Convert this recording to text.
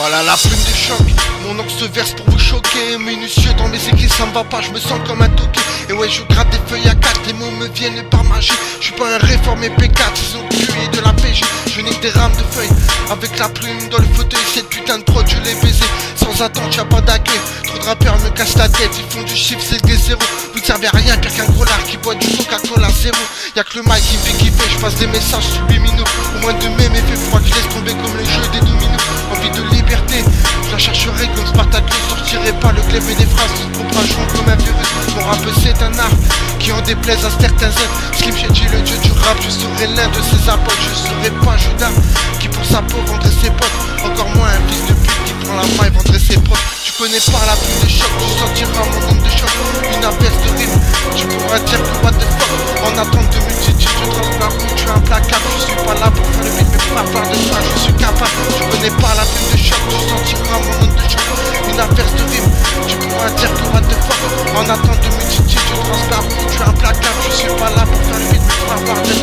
Voilà la plume de choc, mon oncle se verse pour vous choquer. Minutieux dans mes écrits, ça me va pas, je me sens comme un toqué. Et ouais, je gratte des feuilles à 4, les mots me viennent par magie. Je suis pas un réformé P4, ils ont tué de la PG. Je nique des rames de feuilles, avec la plume dans le fauteuil. Cette putain de prod, je l'ai baisé, sans attente, y'a pas d'accueil. Trop de rappeurs me cassent la tête, ils font du chiffre, c'est des zéros. Vous ne servez à rien, pire qu'un gros lard qui boit du Coca-Cola zéro. Y'a que le mic qui me fait kiffer, je passe des messages subliminaux. Au moins de mai, mais fait froid, que je laisse tomber comme le jeu des dominos. Envie de liberté, je la chercherai comme Spartacus. Sortirai pas le glaive et des phrases qui se propageront comme un virus. Mon rap c'est un art qui en déplaise à certains êtres. Slim Shady, le dieu du rap, je serai l'un de ses apôtres. Je serai pas Judas qui pour sa peau vendrait ses potes. Encore moins un fils de pute qui prend la main et vendrait ses potes. Tu connais pas la plume de choc, tu sentiras mon onde de choc. Une averse de rime, tu pourras dire que what the fuck. En attente de multitude, je trace la route, je suis implacable. Je suis pas là pour faire le vide, mais pour avoir de ça, je suis capable. Tu connais pas la plume de choc, tu sentiras mon onde de choc. Une averse de rime, tu pourras dire que what the fuck. En attente de multitude, je trace la route, je suis implacable. Je suis pas là pour faire le vide, mais pour avoir de